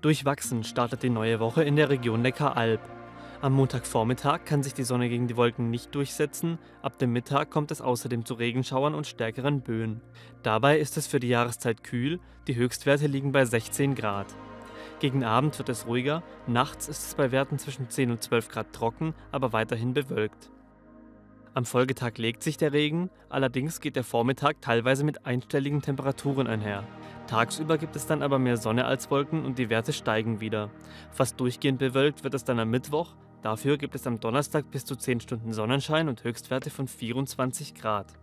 Durchwachsen startet die neue Woche in der Region Neckaralb. Am Montagvormittag kann sich die Sonne gegen die Wolken nicht durchsetzen, ab dem Mittag kommt es außerdem zu Regenschauern und stärkeren Böen. Dabei ist es für die Jahreszeit kühl, die Höchstwerte liegen bei 16 Grad. Gegen Abend wird es ruhiger, nachts ist es bei Werten zwischen 10 und 12 Grad trocken, aber weiterhin bewölkt. Am Folgetag legt sich der Regen, allerdings geht der Vormittag teilweise mit einstelligen Temperaturen einher. Tagsüber gibt es dann aber mehr Sonne als Wolken und die Werte steigen wieder. Fast durchgehend bewölkt wird es dann am Mittwoch, dafür gibt es am Donnerstag bis zu 10 Stunden Sonnenschein und Höchstwerte von 24 Grad.